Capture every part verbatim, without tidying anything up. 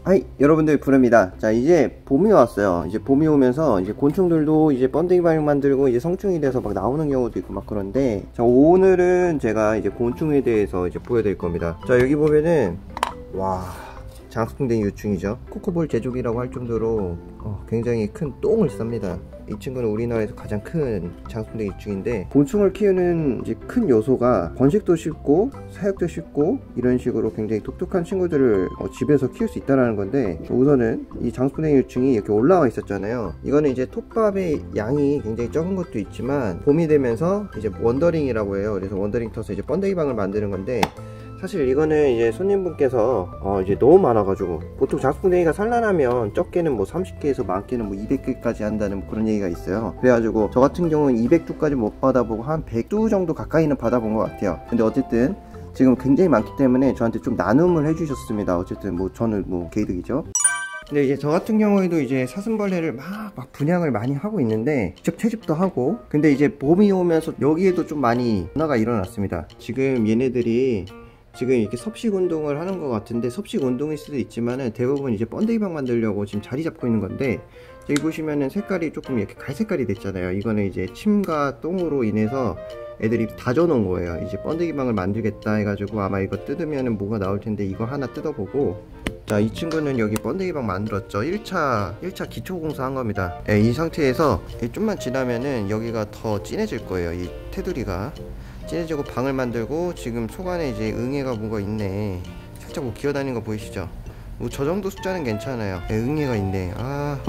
하이 여러분들, 부릅니다. 자, 이제 봄이 왔어요. 이제 봄이 오면서 이제 곤충들도 이제 번데기 방역 만들고 이제 성충이 돼서 막 나오는 경우도 있고 막 그런데, 자, 오늘은 제가 이제 곤충에 대해서 이제 보여드릴 겁니다. 자, 여기 보면은 와, 장수풍뎅이 유충이죠. 코코볼 제족이라고 할 정도로 어, 굉장히 큰 똥을 쌉니다. 이 친구는 우리나라에서 가장 큰 장수풍뎅이 유충인데, 곤충을 키우는 이제 큰 요소가 번식도 쉽고 사육도 쉽고 이런 식으로 굉장히 독특한 친구들을 어, 집에서 키울 수 있다는 건데, 우선은 이 장수풍뎅이 유충이 이렇게 올라와 있었잖아요. 이거는 이제 톱밥의 양이 굉장히 적은 것도 있지만 봄이 되면서 이제 원더링이라고 해요. 그래서 원더링 터서 이제 번데기 방을 만드는 건데, 사실 이거는 이제 손님분께서 어 이제 너무 많아가지고, 보통 장수풍뎅이가 산란하면 적게는 뭐 삼십 개에서 많게는 뭐 이백 개까지 한다는 뭐 그런 얘기가 있어요. 그래가지고 저 같은 경우는 이백 두까지 못 받아보고 한 백 두 정도 가까이는 받아본 것 같아요. 근데 어쨌든 지금 굉장히 많기 때문에 저한테 좀 나눔을 해주셨습니다. 어쨌든 뭐 저는 뭐 개이득이죠. 근데 이제 저 같은 경우에도 이제 사슴벌레를 막, 막 분양을 많이 하고 있는데, 직접 채집도 하고, 근데 이제 봄이 오면서 여기에도 좀 많이 변화가 일어났습니다. 지금 얘네들이 지금 이렇게 섭식 운동을 하는 것 같은데, 섭식 운동일 수도 있지만은 대부분 이제 번데기방 만들려고 지금 자리 잡고 있는 건데, 여기 보시면은 색깔이 조금 이렇게 갈색깔이 됐잖아요. 이거는 이제 침과 똥으로 인해서 애들이 다져 놓은 거예요. 이제 번데기방을 만들겠다 해가지고 아마 이거 뜯으면은 뭐가 나올 텐데, 이거 하나 뜯어보고. 자, 이 친구는 여기 번데기방 만들었죠. 일 차 일 차 기초공사 한 겁니다. 네, 이 상태에서 좀만 지나면은 여기가 더 진해질 거예요. 이 테두리가 진해지고 방을 만들고, 지금 속 안에 이제 응애가 뭐가 있네. 살짝 뭐 기어다니는 거 보이시죠? 뭐 저 정도 숫자는 괜찮아요. 네, 응애가 있네. 아,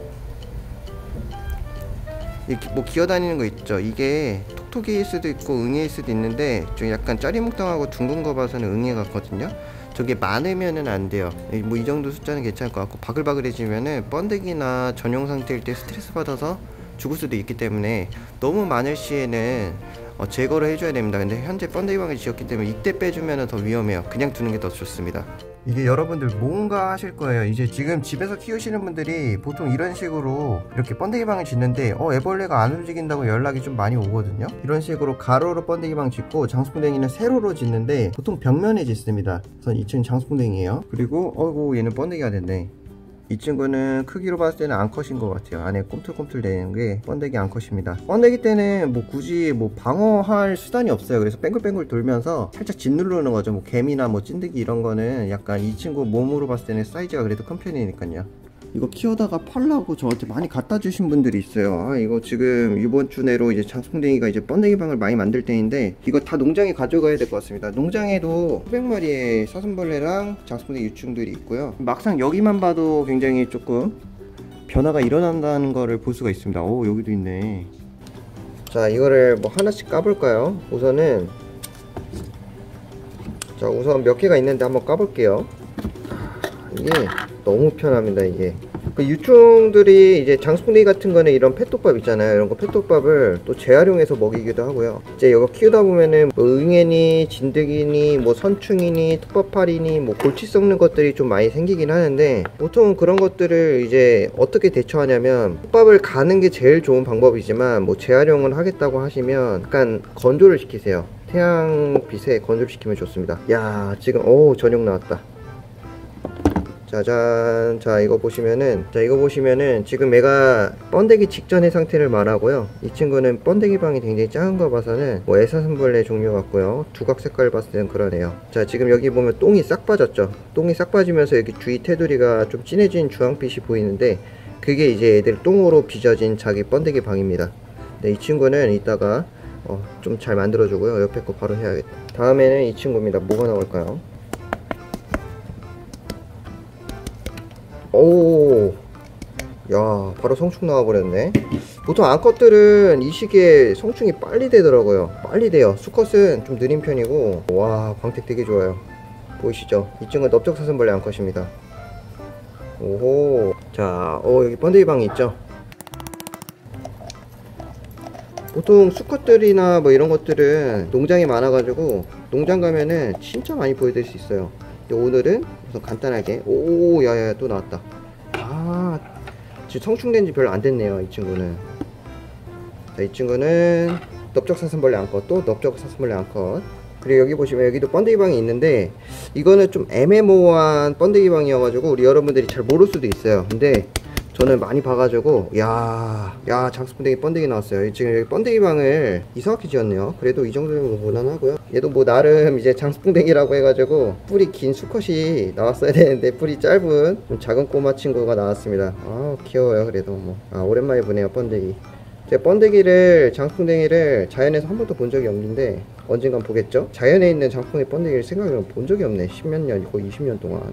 이렇게 뭐 기어다니는 거 있죠. 이게 톡톡이일 수도 있고 응애일 수도 있는데, 좀 약간 짜리몽땅하고 둥근 거 봐서는 응애 같거든요. 저게 많으면은 안 돼요. 뭐 이 정도 숫자는 괜찮을 것 같고, 바글바글해지면은 번데기나 전용 상태일 때 스트레스 받아서 죽을 수도 있기 때문에 너무 많을 시에는 어, 제거를 해줘야 됩니다. 근데 현재 번데기방을 지었기 때문에 이때 빼주면 더 위험해요. 그냥 두는 게 더 좋습니다. 이게 여러분들 뭔가 하실 거예요. 이제 지금 집에서 키우시는 분들이 보통 이런 식으로 이렇게 번데기방을 짓는데, 어 애벌레가 안 움직인다고 연락이 좀 많이 오거든요. 이런 식으로 가로로 번데기방 짓고, 장수풍뎅이는 세로로 짓는데 보통 벽면에 짓습니다. 우선 이 친구는 장수풍뎅이에요. 그리고 어이구, 얘는 번데기가 됐네. 이 친구는 크기로 봤을 때는 암컷인 것 같아요. 안에 꿈틀꿈틀 되는 게 번데기 암컷입니다. 번데기 때는 뭐 굳이 뭐 방어할 수단이 없어요. 그래서 뺑글뺑글 돌면서 살짝 짓누르는 거죠. 뭐 개미나 뭐 찐득이 이런 거는 약간 이 친구 몸으로 봤을 때는 사이즈가 그래도 큰 편이니까요. 이거 키우다가 팔라고 저한테 많이 갖다 주신 분들이 있어요. 아, 이거 지금 이번 주 내로 이제 장수풍뎅이가 이제 번데기 방을 많이 만들 때인데, 이거 다 농장에 가져가야 될 것 같습니다. 농장에도 수백 마리의 사슴벌레랑 장수풍뎅이 유충들이 있고요. 막상 여기만 봐도 굉장히 조금 변화가 일어난다는 거를 볼 수가 있습니다. 오, 여기도 있네. 자, 이거를 뭐 하나씩 까볼까요? 우선은, 자, 우선 몇 개가 있는데 한번 까볼게요. 이게 너무 편합니다. 이게 그 유충들이 이제 장수풍뎅이 같은 거는 이런 펫톱밥 있잖아요. 이런 거 펫톱밥을 또 재활용해서 먹이기도 하고요. 이제 이거 키우다 보면은 뭐 응애니 진드기니 뭐 선충이니 톱밥파리니 뭐 골치 썩는 것들이 좀 많이 생기긴 하는데, 보통 그런 것들을 이제 어떻게 대처하냐면, 톱밥을 가는 게 제일 좋은 방법이지만, 뭐 재활용을 하겠다고 하시면 약간 건조를 시키세요. 태양빛에 건조를 시키면 좋습니다. 야, 지금 오, 저녁 나왔다. 짜잔. 자, 이거 보시면은 자 이거 보시면은 지금 얘가 번데기 직전의 상태를 말하고요. 이 친구는 번데기 방이 굉장히 작은 거 봐서는 뭐 애사슴벌레 종류 같고요. 두각 색깔 봤을 때는 그러네요. 자, 지금 여기 보면 똥이 싹 빠졌죠. 똥이 싹 빠지면서 여기 주위 테두리가 좀 진해진 주황빛이 보이는데, 그게 이제 애들 똥으로 빚어진 자기 번데기 방입니다. 네, 이 친구는 이따가 어, 좀 잘 만들어주고요. 옆에 거 바로 해야겠다. 다음에는 이 친구입니다. 뭐가 나올까요? 오, 야, 바로 성충 나와버렸네. 보통 암컷들은 이 시기에 성충이 빨리 되더라고요. 빨리 돼요. 수컷은 좀 느린 편이고. 와, 광택 되게 좋아요. 보이시죠? 이 친구는 넓적사슴벌레 암컷입니다. 오호. 자, 어, 여기 번데기 방이 있죠. 보통 수컷들이나 뭐 이런 것들은 농장이 많아가지고 농장 가면은 진짜 많이 보여드릴 수 있어요. 오늘은 우선 간단하게, 오, 야야야, 또 나왔다. 아, 지금 성충된 지 별로 안 됐네요. 이 친구는. 자, 이 친구는 넓적사슴벌레 암컷, 또 넓적사슴벌레 암컷. 그리고 여기 보시면 여기도 번데기 방이 있는데 이거는 좀 애매모호한 번데기 방이어가지고 우리 여러분들이 잘 모를 수도 있어요. 근데 저는 많이 봐가지고 야, 야 장수풍뎅이 번데기 나왔어요. 지금 여기 번데기 방을 이상하게 지었네요. 그래도 이 정도면 뭐 무난하고요. 얘도 뭐 나름 이제 장수풍뎅이라고 해가지고 뿔이 긴 수컷이 나왔어야 되는데 뿔이 짧은 좀 작은 꼬마 친구가 나왔습니다. 아 귀여워요. 그래도 뭐 아, 오랜만에 보네요 번데기. 제가 번데기를 장수풍뎅이를 자연에서 한 번도 본 적이 없는데 언젠간 보겠죠? 자연에 있는 장수풍뎅이 번데기를 생각해보면 본 적이 없네. 십몇 년, 거의 이십 년 동안.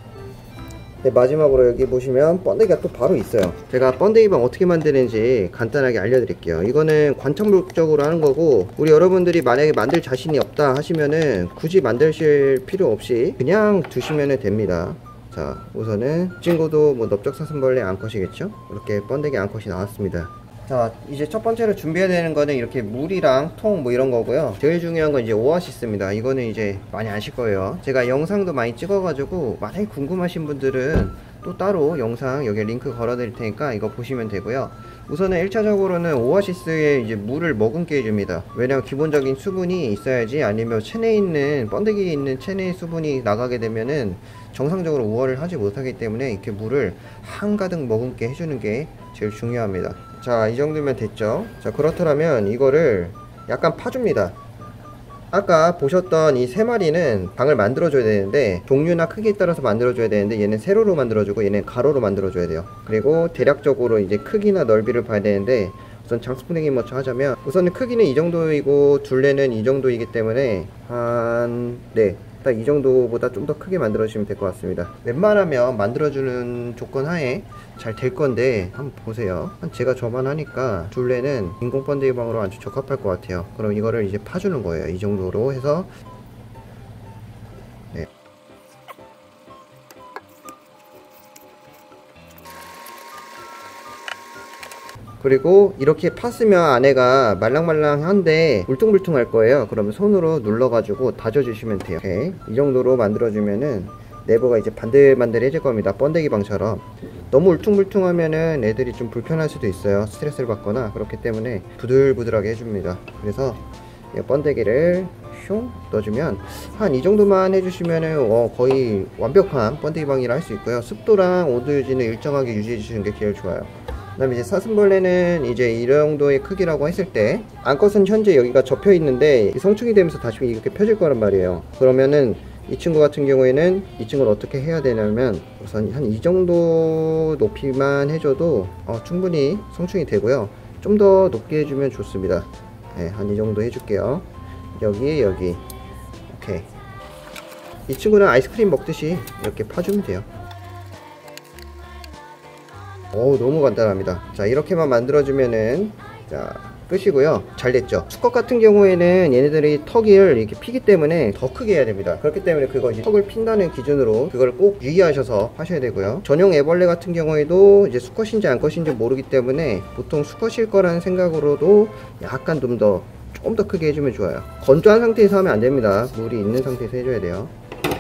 네, 마지막으로 여기 보시면 번데기가 또 바로 있어요. 제가 번데기방 어떻게 만드는지 간단하게 알려드릴게요. 이거는 관찰 목적으로 하는 거고 우리 여러분들이 만약에 만들 자신이 없다 하시면은 굳이 만드실 필요 없이 그냥 두시면 됩니다. 자, 우선은 이 친구도 뭐 넓적사슴벌레 암컷이겠죠? 이렇게 번데기 암컷이 나왔습니다. 자, 이제 첫 번째로 준비해야 되는 거는 이렇게 물이랑 통 뭐 이런 거고요. 제일 중요한 건 이제 오아시스입니다. 이거는 이제 많이 아실 거예요. 제가 영상도 많이 찍어가지고 만약에 궁금하신 분들은 또 따로 영상 여기 링크 걸어 드릴 테니까 이거 보시면 되고요. 우선은 일 차적으로는 오아시스에 이제 물을 머금게 해줍니다. 왜냐면 기본적인 수분이 있어야지, 아니면 체내에 있는 번데기에 있는 체내 수분이 나가게 되면은 정상적으로 우월을 하지 못하기 때문에 이렇게 물을 한가득 머금게 해주는 게 제일 중요합니다. 자, 이 정도면 됐죠. 자, 그렇다면 이거를 약간 파줍니다. 아까 보셨던 이 세 마리는 방을 만들어 줘야 되는데 종류나 크기에 따라서 만들어 줘야 되는데 얘는 세로로 만들어 주고 얘는 가로로 만들어 줘야 돼요. 그리고 대략적으로 이제 크기나 넓이를 봐야 되는데 우선 장수풍뎅이 먼저 하자면 우선은 크기는 이 정도이고 둘레는 이 정도이기 때문에 한 네 딱 이 정도보다 좀 더 크게 만들어 주시면 될 것 같습니다. 웬만하면 만들어 주는 조건 하에 잘 될 건데 한번 보세요. 제가 저만 하니까 둘레는 인공 번데기 방으로 아주 적합할 것 같아요. 그럼 이거를 이제 파주는 거예요. 이 정도로 해서 네. 그리고 이렇게 팠으면 안에가 말랑말랑한데 울퉁불퉁할 거예요. 그러면 손으로 눌러가지고 다져주시면 돼요. 오케이. 이 정도로 만들어주면은 내부가 이제 반들반들해질 겁니다. 번데기 방처럼. 너무 울퉁불퉁하면은 애들이 좀 불편할 수도 있어요. 스트레스를 받거나. 그렇기 때문에 부들부들하게 해줍니다. 그래서 이 번데기를 슝 넣어주면 한 이 정도만 해주시면은 어 거의 완벽한 번데기 방이라 할 수 있고요. 습도랑 온도 유지는 일정하게 유지해 주시는 게 제일 좋아요. 그 다음에 이제 사슴벌레는 이제 이 정도의 크기라고 했을 때 암컷은 현재 여기가 접혀 있는데 성충이 되면서 다시 이렇게 펴질 거란 말이에요. 그러면은 이 친구 같은 경우에는 이 친구를 어떻게 해야 되냐면 우선 한 이 정도 높이만 해줘도 어, 충분히 성충이 되고요. 좀 더 높게 해주면 좋습니다. 네, 한 이 정도 해줄게요. 여기 여기 오케이. 이 친구는 아이스크림 먹듯이 이렇게 파주면 돼요. 어우, 너무 간단합니다. 자, 이렇게만 만들어주면은 자 끝이고요. 잘 됐죠. 수컷 같은 경우에는 얘네들이 턱을 이렇게 피기 때문에 더 크게 해야 됩니다. 그렇기 때문에 그거 이제 턱을 핀다는 기준으로 그걸 꼭 유의하셔서 하셔야 되고요. 전용 애벌레 같은 경우에도 이제 수컷인지 암컷인지 모르기 때문에 보통 수컷일 거라는 생각으로도 약간 좀 더 조금 더 크게 해주면 좋아요. 건조한 상태에서 하면 안 됩니다. 물이 있는 상태에서 해줘야 돼요.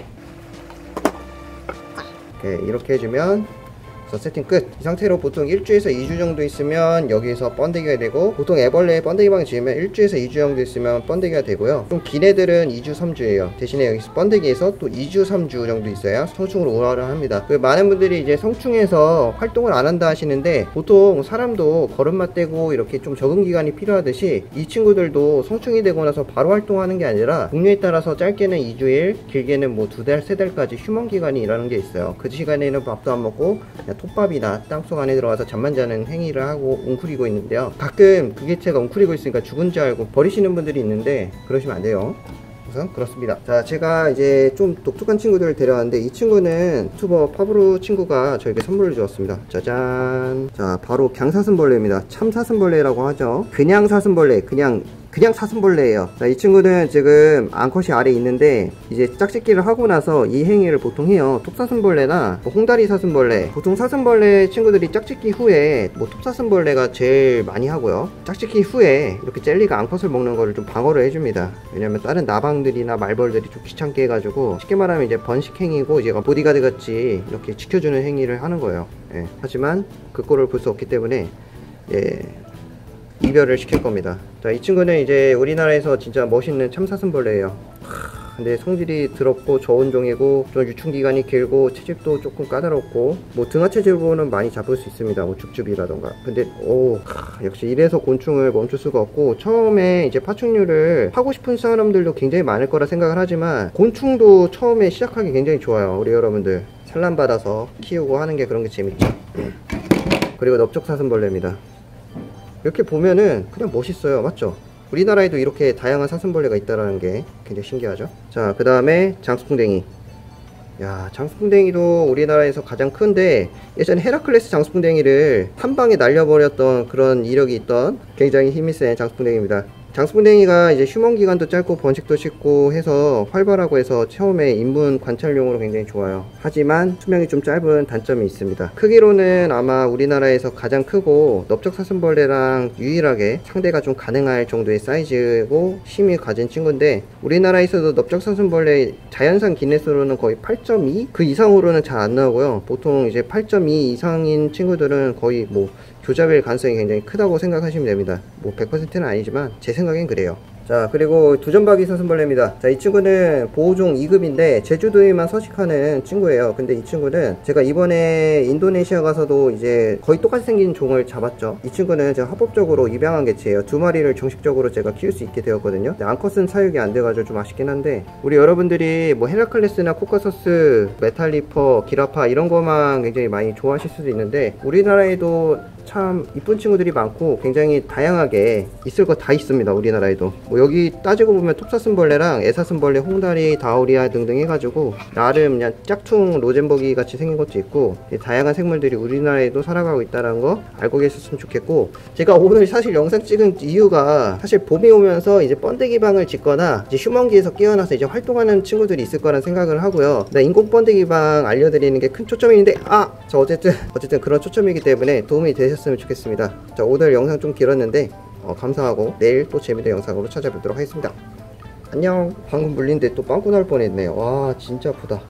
오케이, 이렇게 해주면 세팅 끝. 이 상태로 보통 일 주에서 이 주 정도 있으면 여기서 번데기가 되고, 보통 애벌레 번데기방 지으면 일 주에서 이 주 정도 있으면 번데기가 되고요. 좀 긴 애들은 이 주 삼 주예요 대신에 여기서 번데기에서 또 이 주 삼 주 정도 있어야 성충으로 우월을 합니다. 많은 분들이 이제 성충에서 활동을 안 한다 하시는데 보통 사람도 걸음마 떼고 이렇게 좀 적응 기간이 필요하듯이 이 친구들도 성충이 되고 나서 바로 활동하는 게 아니라 종류에 따라서 짧게는 이 주일, 길게는 뭐 두 달, 세 달까지 휴먼 기간이 일하는 게 있어요. 그 시간에는 밥도 안 먹고 톱밥이나 땅속 안에 들어가서 잠만 자는 행위를 하고 웅크리고 있는데요. 가끔 그 개체가 웅크리고 있으니까 죽은 줄 알고 버리시는 분들이 있는데 그러시면 안 돼요. 우선 그렇습니다. 자, 제가 이제 좀 독특한 친구들을 데려왔는데 이 친구는 유튜버 파브로 친구가 저에게 선물을 주었습니다. 짜잔. 자, 바로 갱사슴벌레입니다. 참사슴벌레라고 하죠. 그냥 사슴벌레, 그냥 그냥 사슴벌레예요. 자, 이 친구는 지금 암컷이 아래에 있는데 이제 짝짓기를 하고 나서 이 행위를 보통 해요. 톱사슴벌레나 뭐 홍다리 사슴벌레, 보통 사슴벌레 친구들이 짝짓기 후에 뭐 톱사슴벌레가 제일 많이 하고요. 짝짓기 후에 이렇게 젤리가 암컷을 먹는 거를 좀 방어를 해줍니다. 왜냐면 다른 나방들이나 말벌들이 좀 귀찮게 해가지고, 쉽게 말하면 이제 번식 행위고 이제 보디가드 같이 이렇게 지켜주는 행위를 하는 거예요. 예. 하지만 그 꼴을 볼 수 없기 때문에 예. 이별을 시킬 겁니다. 자, 이 친구는 이제 우리나라에서 진짜 멋있는 참사슴벌레예요. 근데 성질이 더럽고 저온종이고 좀 유충기간이 길고 채집도 조금 까다롭고 뭐 등하체질로는 많이 잡을 수 있습니다. 뭐 죽줍이라던가. 근데 오 하, 역시 이래서 곤충을 멈출 수가 없고, 처음에 이제 파충류를 하고 싶은 사람들도 굉장히 많을 거라 생각을 하지만 곤충도 처음에 시작하기 굉장히 좋아요. 우리 여러분들 산란받아서 키우고 하는 게 그런 게 재밌죠. 그리고 넓적사슴벌레입니다. 이렇게 보면은 그냥 멋있어요. 맞죠? 우리나라에도 이렇게 다양한 사슴벌레가 있다는 게 굉장히 신기하죠. 자, 그 다음에 장수풍뎅이. 야, 장수풍뎅이도 우리나라에서 가장 큰데, 예전에 헤라클레스 장수풍뎅이를 한 방에 날려버렸던 그런 이력이 있던 굉장히 힘이 센 장수풍뎅이입니다. 장수풍뎅이가 이제 휴먼 기간도 짧고 번식도 쉽고 해서 활발하고 해서 처음에 인문 관찰용으로 굉장히 좋아요. 하지만 수명이 좀 짧은 단점이 있습니다. 크기로는 아마 우리나라에서 가장 크고 넓적사슴벌레랑 유일하게 상대가 좀 가능할 정도의 사이즈고 힘이 가진 친구인데, 우리나라에서도 넓적사슴벌레 자연산 기네스로는 거의 팔 점 이? 그 이상으로는 잘 안 나오고요. 보통 이제 팔 점 이 이상인 친구들은 거의 뭐 교잡일 가능성이 굉장히 크다고 생각하시면 됩니다. 뭐 백 퍼센트는 아니지만 제 생각엔 그래요. 자, 그리고 두점박이 사슴벌레입니다. 자, 이 친구는 보호종 이 급인데 제주도에만 서식하는 친구예요. 근데 이 친구는 제가 이번에 인도네시아 가서도 이제 거의 똑같이 생긴 종을 잡았죠. 이 친구는 제가 합법적으로 입양한 개체예요. 두 마리를 정식적으로 제가 키울 수 있게 되었거든요. 암컷은 사육이 안 돼가지고 좀 아쉽긴 한데, 우리 여러분들이 뭐 헤라클레스나 코카서스, 메탈리퍼, 기라파 이런 거만 굉장히 많이 좋아하실 수도 있는데, 우리나라에도 참 이쁜 친구들이 많고 굉장히 다양하게 있을 거 다 있습니다. 우리나라에도 뭐 여기 따지고 보면 톱사슴벌레랑 애사슴벌레, 홍다리, 다오리아 등등 해가지고 나름 그냥 짝퉁 로젠버기 같이 생긴 것도 있고, 다양한 생물들이 우리나라에도 살아가고 있다는 거 알고 계셨으면 좋겠고, 제가 오늘 사실 영상 찍은 이유가 사실 봄이 오면서 이제 번데기 방을 짓거나 이제 휴먼기에서 깨어나서 이제 활동하는 친구들이 있을 거란 생각을 하고요. 나 인공 번데기 방 알려드리는 게 큰 초점인데, 아! 저 어쨌든 어쨌든 그런 초점이기 때문에 도움이 되셨으면 좋겠습니다. 자, 오늘 영상 좀 길었는데 어, 감사하고 내일 또 재미있는 영상으로 찾아뵙도록 하겠습니다. 안녕. 방금 물린데 또 빵꾸 날 뻔했네. 와, 진짜 아프다.